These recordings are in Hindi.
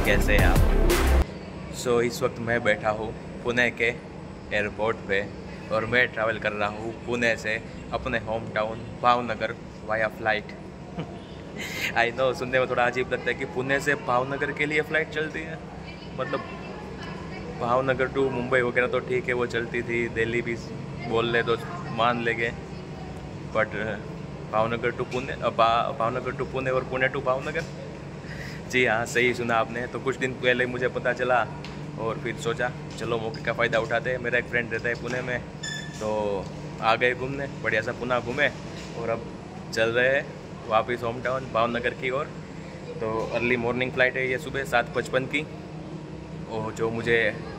कैसे हैं आप? इस वक्त मैं बैठा हूँ पुणे के एयरपोर्ट पे और मैं ट्रैवल कर रहा हूँ पुणे से अपने home town Bhavnagar via flight. I know, सुनने में थोड़ा अजीब लगता है कि पुणे से भावनगर के लिए फ़्लाइट चलती है। मतलब भावनगर टू मुंबई वगैरह तो ठीक है, वो चलती थी, दिल्ली भी बोल ले तो मान लेंगे, but Bhavnagar to Pune, Bhavnagar to Pune और पुणे टू भावनगर। जी हाँ, सही सुना आपने। तो कुछ दिन पहले मुझे पता चला और फिर सोचा चलो मौके का फ़ायदा उठाते हैं। मेरा एक फ्रेंड रहता है पुणे में, तो आ गए घूमने, बढ़िया सा पुणे घूमे और अब चल रहे हैं वापस होम टाउन भावनगर की ओर। तो अर्ली मॉर्निंग फ़्लाइट है ये, सुबह 7:55 की, और जो मुझे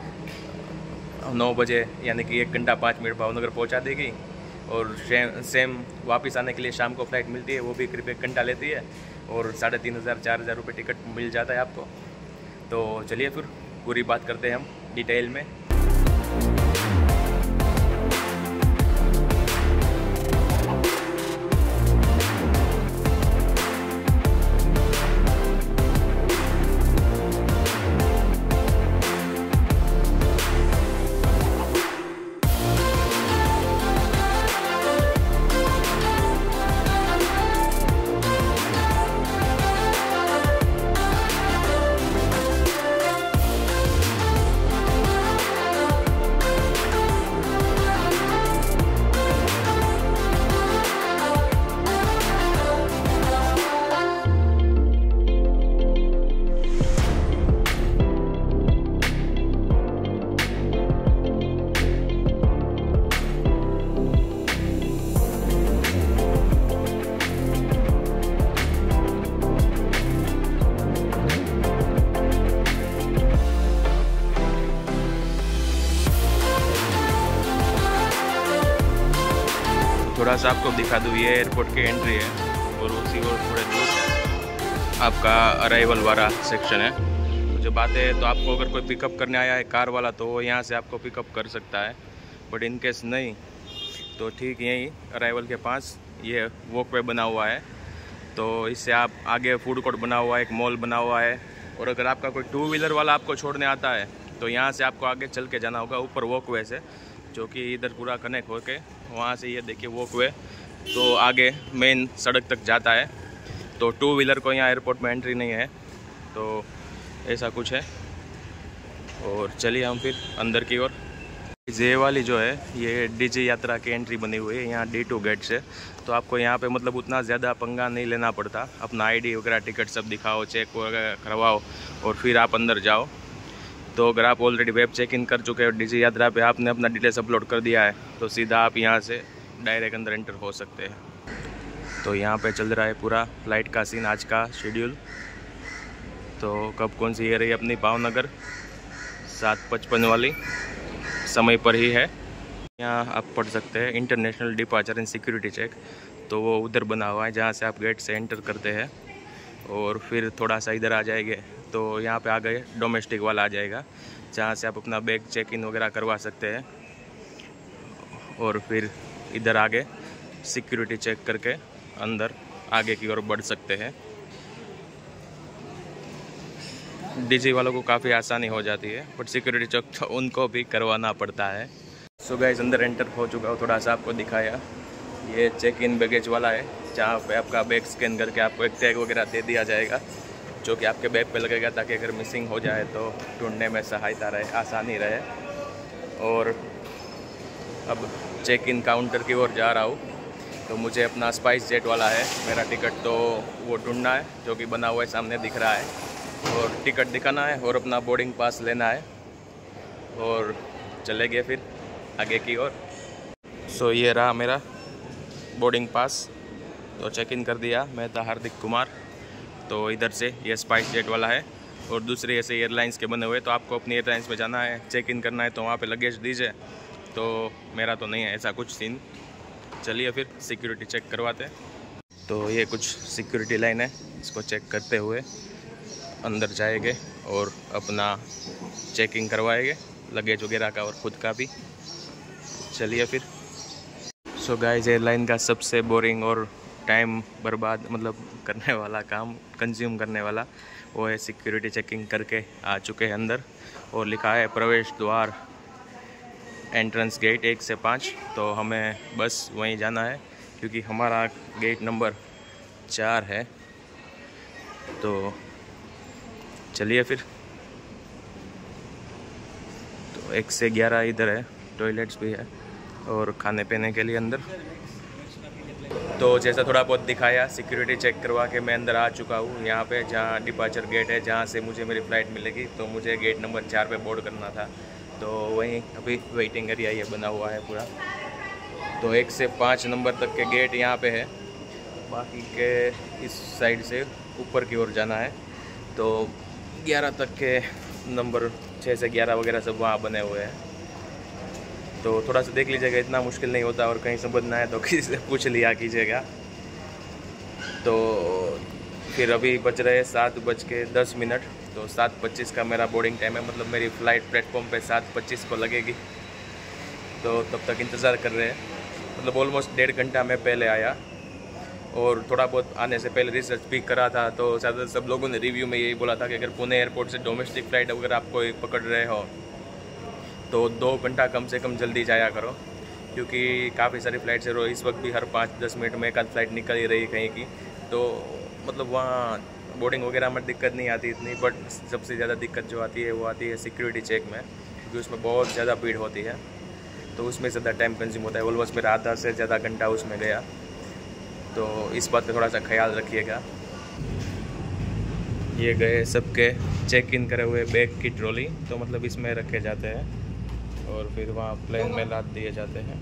9 बजे यानी कि 1 घंटा 5 मिनट भावनगर पहुंचा देगी। और सेम वापस आने के लिए शाम को फ़्लाइट मिलती है, वो भी करीब 1 घंटा लेती है और 3500-4000 रुपये टिकट मिल जाता है आपको। तो चलिए फिर पूरी बात करते हैं हम डिटेल में। थोड़ा सा आपको दिखा दूँ, ये एयरपोर्ट की एंट्री है और उसी और थोड़े दूर आपका अराइवल वाला सेक्शन है। तो जब आते हैं तो आपको अगर कोई पिकअप करने आया है कार वाला तो वो यहाँ से आपको पिकअप कर सकता है, बट इन केस नहीं तो ठीक यहीं अराइवल के पास ये वॉकवे बना हुआ है। तो इससे आप आगे फूड कोर्ट बना हुआ है, एक मॉल बना हुआ है। और अगर आपका कोई 2 व्हीलर वाला आपको छोड़ने आता है तो यहाँ से आपको आगे चल के जाना होगा ऊपर वॉकवे से, जो कि इधर पूरा कनेक्ट होके वहाँ से ये देखिए वॉकवे तो आगे मेन सड़क तक जाता है। तो 2 व्हीलर को यहाँ एयरपोर्ट में एंट्री नहीं है, तो ऐसा कुछ है। और चलिए हम फिर अंदर की ओर। ये वाली जो है ये डीजी यात्रा की एंट्री बनी हुई है यहाँ D2 गेट से। तो आपको यहाँ पे मतलब उतना ज़्यादा पंगा नहीं लेना पड़ता, अपना ID वगैरह टिकट सब दिखाओ, चेक वगैरह करवाओ और फिर आप अंदर जाओ। तो अगर आप ऑलरेडी वेब चेक इन कर चुके हो डीजी यात्रा पे, आपने अपना डिटेल्स अपलोड कर दिया है, तो सीधा आप यहाँ से डायरेक्ट अंदर एंटर हो सकते हैं। तो यहाँ पे चल रहा है पूरा फ्लाइट का सीन, आज का शेड्यूल। तो कब कौन सी ये रही अपनी भावनगर 7:55 वाली समय पर ही है। यहाँ आप पढ़ सकते हैं international departure and security check, तो वो उधर बना हुआ है जहाँ से आप गेट से एंटर करते हैं। और फिर थोड़ा सा इधर आ जाएंगे तो यहाँ पे आ गए डोमेस्टिक वाला आ जाएगा, जहाँ से आप अपना बैग चेक इन वगैरह करवा सकते हैं। और फिर इधर आगे सिक्योरिटी चेक करके अंदर आगे की ओर बढ़ सकते हैं। डीजी वालों को काफ़ी आसानी हो जाती है, बट सिक्योरिटी चेक तो उनको भी करवाना पड़ता है। सो गाइस, अंदर एंटर हो चुका हूँ, थोड़ा सा आपको दिखाया। ये चेक इन बैगेज वाला है, जहाँ पे आपका बैग स्कैन करके आपको एक टैग वगैरह दे दिया जाएगा, जो कि आपके बैग पे लगेगा, ताकि अगर मिसिंग हो जाए तो ढूंढने में सहायता रहे, आसानी रहे। और अब चेक इन काउंटर की ओर जा रहा हूँ, तो मुझे अपना स्पाइस जेट वाला है मेरा टिकट, तो वो ढूंढना है, जो कि बना हुआ है सामने दिख रहा है। और टिकट दिखाना है और अपना बोर्डिंग पास लेना है और चले गए फिर आगे की ओर। सो ये रहा मेरा बोर्डिंग पास, तो चेक इन कर दिया। मैं था हार्दिक कुमार। तो इधर से ये स्पाइस जेट वाला है और दूसरे ऐसे एयरलाइंस के बने हुए, तो आपको अपनी एयरलाइंस में जाना है, चेक इन करना है, तो वहाँ पे लगेज दीजिए। तो मेरा तो नहीं है ऐसा कुछ सीन। चलिए फिर सिक्योरिटी चेक करवाते हैं। तो ये कुछ सिक्योरिटी लाइन है, इसको चेक करते हुए अंदर जाएंगे और अपना चेकिंग करवाएंगे, लगेज वगैरह का और ख़ुद का भी। चलिए फिर। सो गाइस, एयरलाइन का सबसे बोरिंग और टाइम बर्बाद मतलब करने वाला काम, कंज्यूम करने वाला, वो है सिक्योरिटी चेकिंग करके आ चुके हैं अंदर और लिखा है प्रवेश द्वार एंट्रेंस गेट 1 से 5। तो हमें बस वहीं जाना है क्योंकि हमारा गेट नंबर 4 है। तो चलिए फिर। तो 1 से 11 इधर है, टॉयलेट्स भी है और खाने पीने के लिए अंदर। तो जैसा थोड़ा बहुत दिखाया, सिक्योरिटी चेक करवा के मैं अंदर आ चुका हूँ यहाँ पे, जहाँ डिपार्चर गेट है, जहाँ से मुझे मेरी फ़्लाइट मिलेगी। तो मुझे गेट नंबर 4 पे बोर्ड करना था, तो वहीं अभी वेटिंग एरिया ये बना हुआ है पूरा। तो 1 से 5 नंबर तक के गेट यहाँ पे है, बाकी के इस साइड से ऊपर की ओर जाना है। तो 11 तक के नंबर 6 से 11 वगैरह सब वहाँ बने हुए हैं। तो थोड़ा सा देख लीजिएगा, इतना मुश्किल नहीं होता, और कहीं समझ ना आए तो किसी से पूछ लिया कीजिएगा। तो फिर अभी बज रहे 7:10। तो 7:25 का मेरा बोर्डिंग टाइम है, मतलब मेरी फ़्लाइट प्लेटफॉर्म पे 7:25 को लगेगी। तो तब तक इंतज़ार कर रहे हैं, मतलब ऑलमोस्ट 1.5 घंटा मैं पहले आया और थोड़ा बहुत आने से पहले रिसर्च भी करा था। तो ज़्यादा सब लोगों ने रिव्यू में यही बोला था कि अगर पुणे एयरपोर्ट से डोमेस्टिक फ़्लाइट अगर आप कोई पकड़ रहे हो तो 2 घंटा कम से कम जल्दी जाया करो, क्योंकि काफ़ी सारी फ़्लाइट्स है। इस वक्त भी हर 5-10 मिनट में एक आध फ्लाइट निकल ही रही कहीं की। तो मतलब वहाँ बोर्डिंग वगैरह में दिक्कत नहीं आती इतनी, बट सबसे ज़्यादा दिक्कत जो आती है वो आती है सिक्योरिटी चेक में, क्योंकि उसमें बहुत ज़्यादा भीड़ होती है। तो उसमें ज़्यादा टाइम कंज्यूम होता है, ऑलमोस्ट मेरा आधा से ज़्यादा घंटा उसमें गया। तो इस बात का थोड़ा सा ख्याल रखिएगा। ये गए सबके चेक इन करे हुए बैग की ट्रॉली, तो मतलब इसमें रखे जाते हैं और फिर वहाँ प्लेन में लाद दिए जाते हैं।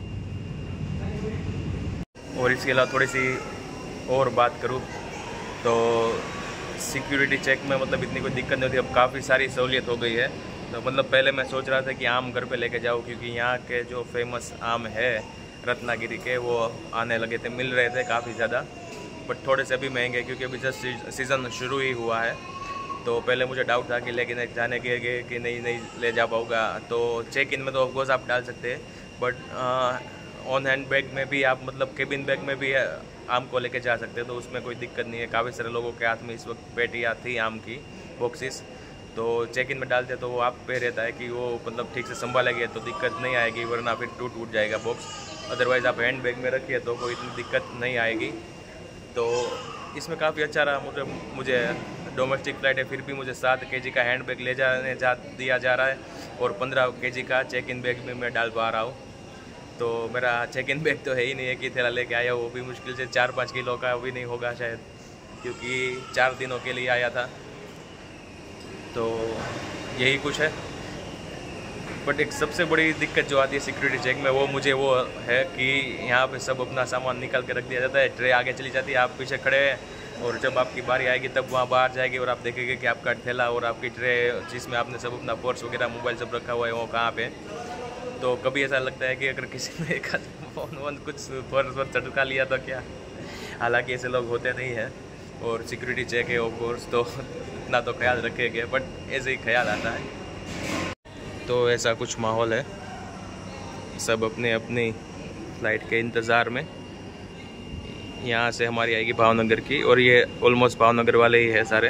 और इसके अलावा थोड़ी सी और बात करूँ तो सिक्योरिटी चेक में मतलब इतनी कोई दिक्कत नहीं होती, अब काफ़ी सारी सहूलियत हो गई है। तो मतलब पहले मैं सोच रहा था कि आम घर पे लेके जाऊँ, क्योंकि यहाँ के जो फेमस आम है रत्नागिरी के, वो आने लगे थे, मिल रहे थे काफ़ी ज़्यादा, बट थोड़े से अभी महंगे, क्योंकि अभी जस्ट सीज़न शुरू ही हुआ है। तो पहले मुझे डाउट था कि लेकिन जाने के कि नहीं ले जा पाऊँगा। तो चेक इन में तो ऑफकोर्स आप डाल सकते हैं, बट ऑन हैंड बैग में भी आप मतलब केबिन बैग में भी आम को लेके जा सकते हैं, तो उसमें कोई दिक्कत नहीं है। काफ़ी सारे लोगों के हाथ में इस वक्त पेटियाँ थी आम की बॉक्सेस, तो चेक इन में डालते तो वो आप पे रहता है कि वो मतलब ठीक से संभालेंगे तो दिक्कत नहीं आएगी, वरना फिर टूट जाएगा बॉक्स। अदरवाइज़ आप हैंड बैग में रखिए तो कोई इतनी दिक्कत नहीं आएगी। तो इसमें काफ़ी अच्छा रहा। मुझे डोमेस्टिक फ़्लाइट है, फिर भी मुझे 7 kg का हैंड बैग ले दिया जा रहा है, और 15 kg का चेक इन बैग में मैं डाल पा रहा हूँ। तो मेरा चेक इन बैग तो है ही नहीं है कि थैला लेके आया, वो भी मुश्किल से 4-5 किलो का भी नहीं होगा शायद, क्योंकि 4 दिनों के लिए आया था। तो यही कुछ है। बट एक सबसे बड़ी दिक्कत जो आती है सिक्योरिटी चेक में, वो है कि यहाँ पे सब अपना सामान निकाल के रख दिया जाता है, ट्रे आगे चली जाती है, आप पीछे खड़े हैं, और जब आपकी बारी आएगी तब वहाँ बाहर जाएगी और आप देखेंगे कि आपका थैला और आपकी ट्रे जिसमें आपने सब अपना पर्स वगैरह मोबाइल सब रखा हुआ है वो कहाँ पे। तो कभी ऐसा लगता है कि अगर किसी ने एक फ़ोन कुछ पर्स पर चटका लिया तो क्या। हालांकि ऐसे लोग होते नहीं हैं, और सिक्योरिटी चेक है ऑफ कोर्स, तो इतना तो ख्याल रखेंगे, बट ऐसे ही ख्याल आता है। तो ऐसा कुछ माहौल है, सब अपने अपनी फ़्लाइट के इंतज़ार में। यहाँ से हमारी आएगी भावनगर की, और ये ऑलमोस्ट भावनगर वाले ही है सारे।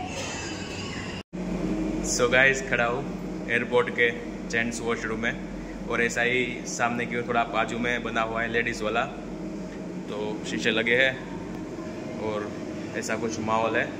सो गाइस, खड़ा हूँ एयरपोर्ट के जेंट्स वॉशरूम में, और ऐसा ही सामने की ओर थोड़ा बाजू में बना हुआ है लेडीज़ वाला, तो शीशे लगे हैं और ऐसा कुछ माहौल है।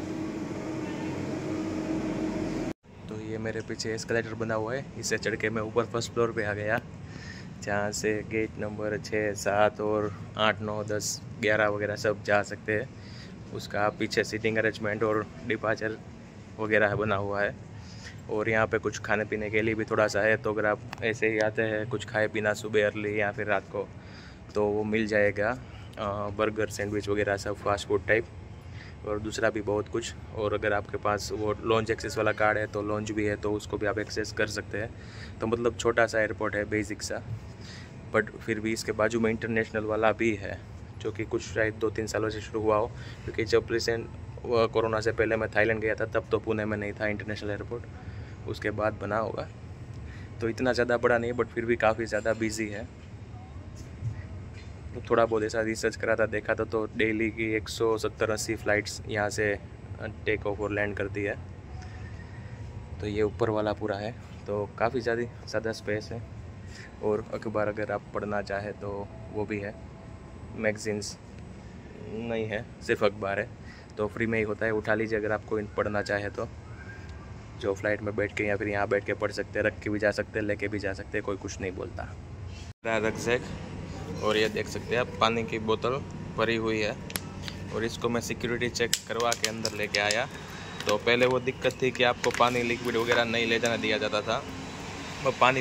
तो ये मेरे पीछे एस्केलेटर बना हुआ है, इससे चढ़ के मैं ऊपर फर्स्ट फ्लोर पे आ गया, जहाँ से गेट नंबर 6, 7 और 8, 9, 10, 11 वगैरह सब जा सकते हैं। उसका पीछे सीटिंग अरेंजमेंट और डिपार्चर वगैरह बना हुआ है। और यहाँ पे कुछ खाने पीने के लिए भी थोड़ा सा है, तो अगर आप ऐसे ही आते हैं कुछ खाए पीना सुबह अर्ली या फिर रात को, तो वो मिल जाएगा। बर्गर, सैंडविच वगैरह सब फास्ट फूड टाइप, और दूसरा भी बहुत कुछ। और अगर आपके पास वो लॉन्च एक्सेस वाला कार्ड है तो लॉन्च भी है, तो उसको भी आप एक्सेस कर सकते हैं। तो मतलब छोटा सा एयरपोर्ट है, बेसिक सा, बट फिर भी इसके बाजू में इंटरनेशनल वाला भी है, जो कि कुछ शायद 2-3 सालों से शुरू हुआ हो, क्योंकि जब रिसेंट कोरोना से पहले मैं थाईलैंड गया था तब तो पुणे में नहीं था इंटरनेशनल एयरपोर्ट, उसके बाद बना होगा। तो इतना ज़्यादा बड़ा नहीं, बट फिर भी काफ़ी ज़्यादा बिजी है। थोड़ा बहुत ऐसा रिसर्च करा था, देखा था, तो डेली की 170-80 फ़्लाइट्स यहाँ से टेक ऑफ और लैंड करती है। तो ये ऊपर वाला पूरा है, तो काफ़ी ज़्यादा स्पेस है। और अखबार अगर आप पढ़ना चाहे तो वो भी है, मैगज़ीन्स नहीं है, सिर्फ अखबार है, तो फ्री में ही होता है, उठा लीजिए अगर आपको पढ़ना चाहे तो। जो फ़्लाइट में बैठ के या फिर यहाँ बैठ के पढ़ सकते हैं, रख के भी जा सकते हैं, लेके भी जा सकते हैं, कोई कुछ नहीं बोलता। रक्सैक, और ये देख सकते हैं आप, पानी की बोतल भरी हुई है, और इसको मैं सिक्योरिटी चेक करवा के अंदर लेके आया। तो पहले वो दिक्कत थी कि आपको पानी लिक्विड वगैरह नहीं ले जाना दिया जाता था, वो पानी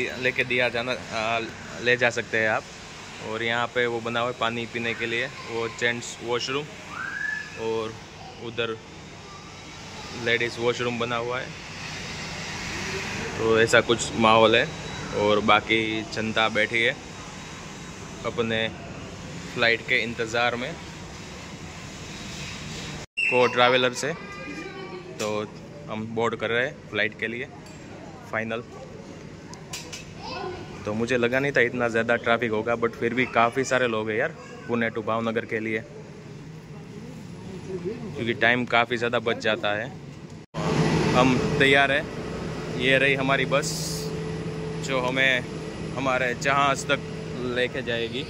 ले जा सकते हैं आप। और यहाँ पे वो बना हुआ है पानी पीने के लिए, वो जेंट्स वॉशरूम, और उधर लेडीज़ वॉशरूम बना हुआ है। तो ऐसा कुछ माहौल है, और बाकी जनता बैठी है अपने फ़्लाइट के इंतज़ार में, को ट्रैवलर से। तो हम बोर्ड कर रहे हैं फ़्लाइट के लिए फाइनल। तो मुझे लगा नहीं था इतना ज़्यादा ट्रैफिक होगा, बट फिर भी काफ़ी सारे लोग हैं यार पुणे टू भावनगर के लिए, क्योंकि टाइम काफ़ी ज़्यादा बच जाता है। हम तैयार हैं, ये रही हमारी बस जो हमें हमारे जहाज़ तक लेके जाएगी।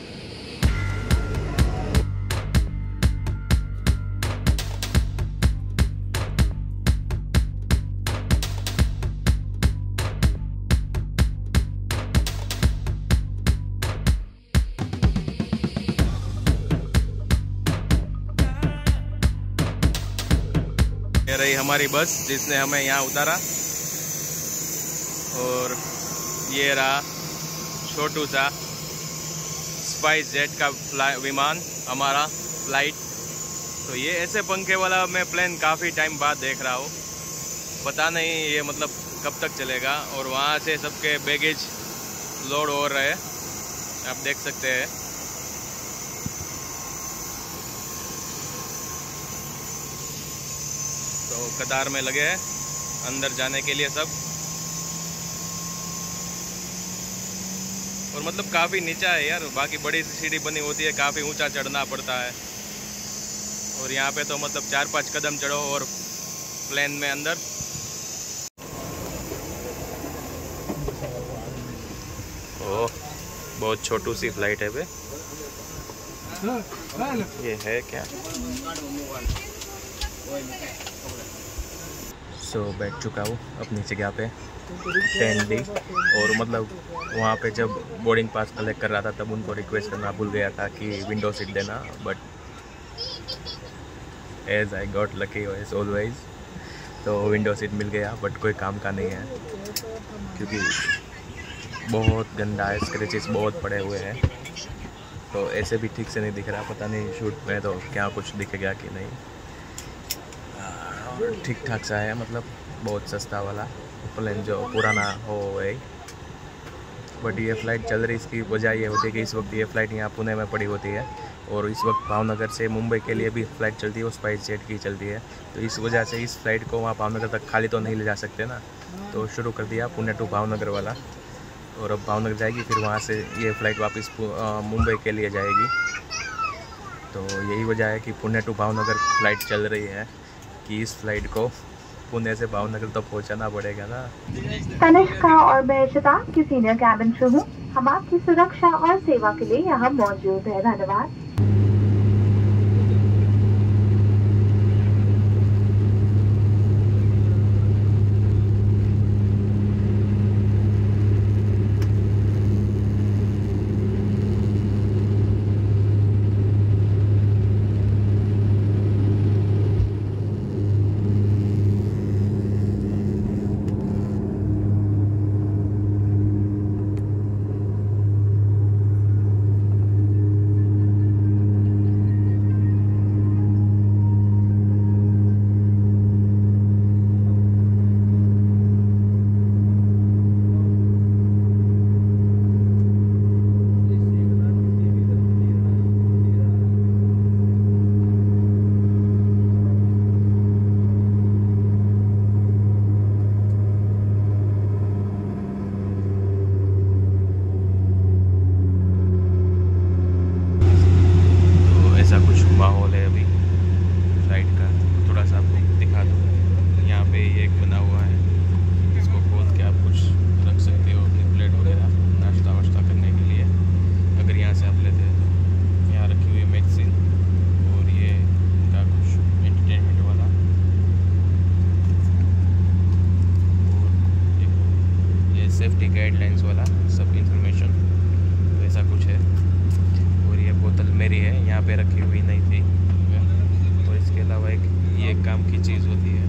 ये रही हमारी बस जिसने हमें यहाँ उतारा, और ये रहा छोटू सा स्पाइस जेट का विमान हमारा फ़्लाइट। तो ये ऐसे पंखे वाला मैं प्लेन काफ़ी टाइम बाद देख रहा हूँ, पता नहीं ये मतलब कब तक चलेगा। और वहाँ से सबके बैगेज लोड हो रहे हैं, आप देख सकते हैं। तो कतार में लगे हैं अंदर जाने के लिए सब, और मतलब काफ़ी नीचा है यार, बाकी बड़ी सी सीढ़ी बनी होती है, काफ़ी ऊंचा चढ़ना पड़ता है। और यहाँ पे तो मतलब 4-5 कदम चढ़ो और प्लेन में अंदर। ओह, बहुत छोटू सी फ्लाइट है बे। ये है क्या? बैठ चुका हूँ अपनी जगह पे 10D, और मतलब वहाँ पे जब बोर्डिंग पास कलेक्ट कर रहा था तब उनको रिक्वेस्ट करना भूल गया था कि विंडो सीट देना, but as I got lucky as always, तो विंडो सीट मिल गया। बट कोई काम का नहीं है, क्योंकि बहुत गंदा है, स्क्रैचेस बहुत पड़े हुए हैं, तो ऐसे भी ठीक से नहीं दिख रहा, पता नहीं शूट में तो क्या कुछ दिखेगा कि नहीं। ठीक ठाक सा है, मतलब बहुत सस्ता वाला प्लेन जो पुराना हो गई। बट ये फ़्लाइट चल रही, इसकी वजह ये होती है कि इस वक्त ये फ़्लाइट यहाँ पुणे में पड़ी होती है, और इस वक्त भावनगर से मुंबई के लिए भी फ़्लाइट चलती है, वो स्पाइस जेट की चलती है। तो इस वजह से इस फ़्लाइट को वहाँ भावनगर तक खाली तो नहीं ले जा सकते ना, तो शुरू कर दिया पुणे टू भावनगर वाला, और अब भावनगर जाएगी, फिर वहाँ से ये फ़्लाइट वापस मुंबई के लिए जाएगी। तो यही वजह है कि पुणे टू भावनगर फ़्लाइट चल रही है, कि इस फ्लाइट को पुणे से भावनगर तो पहुंचाना पड़ेगा ना। तनिष्का और मैं शताब्द की सीनियर कैबिन क्रू हूँ। हम आपकी सुरक्षा और सेवा के लिए यहाँ मौजूद है। धन्यवाद। सेफ्टी गाइडलाइंस वाला सब इंफॉर्मेशन, तो ऐसा कुछ है। और ये बोतल मेरी है, यहाँ पे रखी हुई नहीं थी। और इसके अलावा एक ये काम की चीज़ होती है,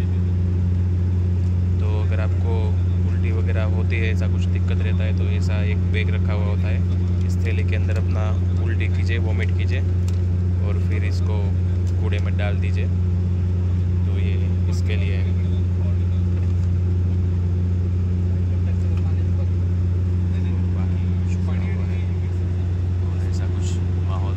तो अगर आपको उल्टी वगैरह होती है, ऐसा कुछ दिक्कत रहता है, तो ऐसा एक बैग रखा हुआ होता है। इस थैली के अंदर अपना उल्टी कीजिए, वॉमिट कीजिए और फिर इसको कूड़े में डाल दीजिए। तो ये इसके लिए है। और ऐसा कुछ माहौल,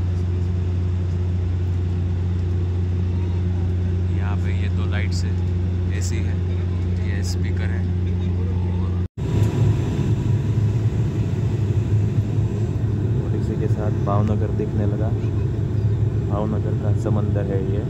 यहाँ पे ये 2 लाइट्स है, एसी है, ये स्पीकर है। और इसी के साथ भावनगर दिखने लगा। भावनगर का समंदर है ये।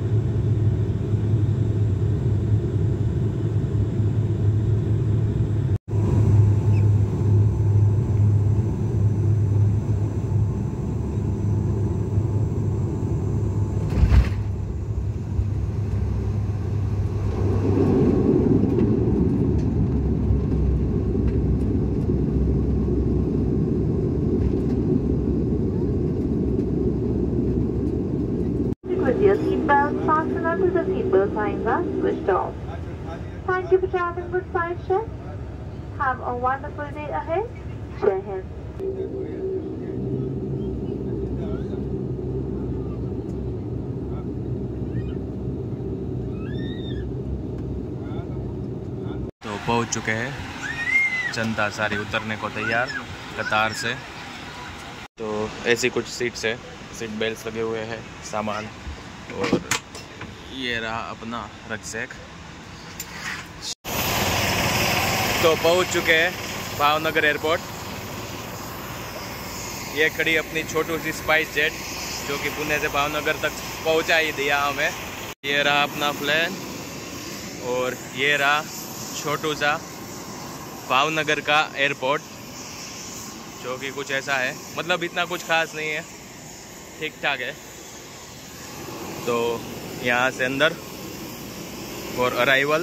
With your seatbelt fastened until the seatbelt signs are switched off. Thank you for traveling with SpiceJet. Have a wonderful day ahead. Jai Hind. तो पहुंच चुके हैं, जनता सारी उतरने को तैयार कतार से। तो ऐसी कुछ सीट्स है, सीट बेल्ट लगे हुए हैं, सामान, और ये रहा अपना रक्सैक। तो पहुंच चुके हैं भावनगर एयरपोर्ट। ये खड़ी अपनी छोटू सी स्पाइसजेट, जो कि पुणे से भावनगर तक पहुंचा ही दिया हमें। ये रहा अपना प्लेन, और ये रहा छोटू सा भावनगर का एयरपोर्ट, जो कि कुछ ऐसा है, मतलब इतना कुछ खास नहीं है, ठीक ठाक है। तो यहाँ से अंदर और अराइवल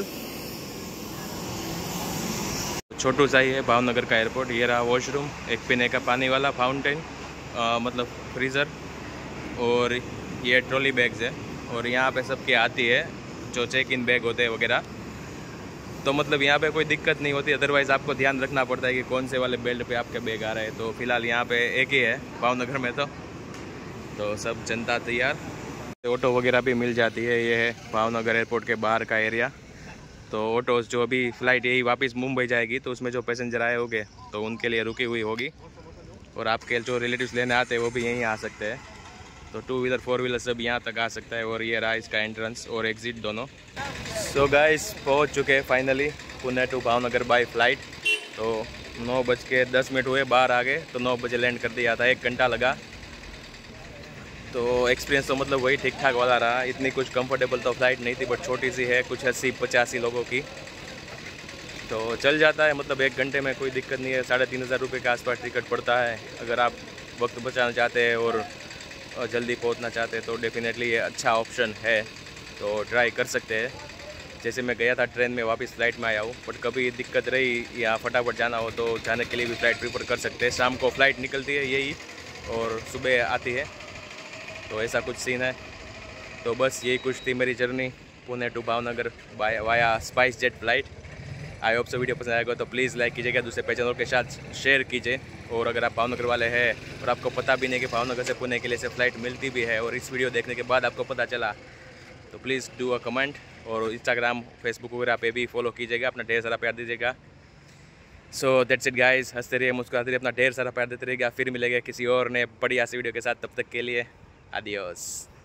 छोटू सा ही है भावनगर का एयरपोर्ट। ये रहा वॉशरूम, एक पीने का पानी वाला फाउंटेन, मतलब फ्रीज़र, और ये ट्रॉली बैग्स है। और यहाँ पे सबकी आती है जो चेक इन बैग होते हैं वगैरह, तो मतलब यहाँ पे कोई दिक्कत नहीं होती। अदरवाइज़ आपको ध्यान रखना पड़ता है कि कौन से वाले बेल्ट पे आपके बैग आ रहे हैं। तो फिलहाल यहाँ पे एक ही है भावनगर में। तो सब जनता तैयार, ऑटो वगैरह भी मिल जाती है। ये है भावनगर एयरपोर्ट के बाहर का एरिया। तो ऑटोज़ जो अभी फ़्लाइट यही वापस मुंबई जाएगी, तो उसमें जो पैसेंजर आए होंगे तो उनके लिए रुकी हुई होगी। और आपके जो रिलेटिव्स लेने आते हैं वो भी यहीं आ सकते हैं। तो 2 व्हीलर 4 व्हीलर सब यहाँ तक आ सकता है। और ये रहा इसका एंट्रेंस और एग्ज़िट दोनों। सो गाइस, पहुँच चुके हैं finally Pune to Bhavnagar by flight. तो 9:10 हुए, बाहर आ गए तो 9 बजे लैंड कर दिया था, 1 घंटा लगा। तो एक्सपीरियंस तो मतलब वही ठीक ठाक वाला रहा। इतनी कुछ कंफर्टेबल तो फ्लाइट नहीं थी, बट छोटी सी है, कुछ 80-85 लोगों की, तो चल जाता है। मतलब 1 घंटे में कोई दिक्कत नहीं है। 3,500 रुपये के आसपास टिकट पड़ता है। अगर आप वक्त बचाना चाहते हैं और जल्दी पहुंचना चाहते हैं तो डेफिनेटली ये अच्छा ऑप्शन है, तो ट्राई कर सकते हैं। जैसे मैं गया था ट्रेन में, वापस फ़्लाइट में आया हूँ, बट कभी दिक्कत रही या फटाफट जाना हो तो जाने के लिए भी फ़्लाइट प्रीफर कर सकते हैं। शाम को फ़्लाइट निकलती है यही, और सुबह आती है, तो ऐसा कुछ सीन है। तो बस यही कुछ थी मेरी journey Pune to Bhavnagar via SpiceJet flight. I hope so video पसंद आएगा तो प्लीज़ लाइक कीजिएगा, दूसरे पहचानों के साथ शेयर कीजिए। और अगर आप भावनगर वाले हैं और आपको पता भी नहीं कि भावनगर से पुणे के लिए से फ़्लाइट मिलती भी है, और इस वीडियो देखने के बाद आपको पता चला, तो प्लीज़ डू अ कमेंट। और इंस्टाग्राम, फेसबुक वगैरह पे भी फॉलो कीजिएगा, अपना ढेर सारा प्यार दीजिएगा। सो दैट्स इट गाइस, हंसते रहिए, मुस्कुराते रहिए, अपना ढेर सारा प्यार देते रहिएगा। फिर मिलेगा किसी और नए बढ़िया सी वीडियो के साथ, तब तक के लिए आदियोस।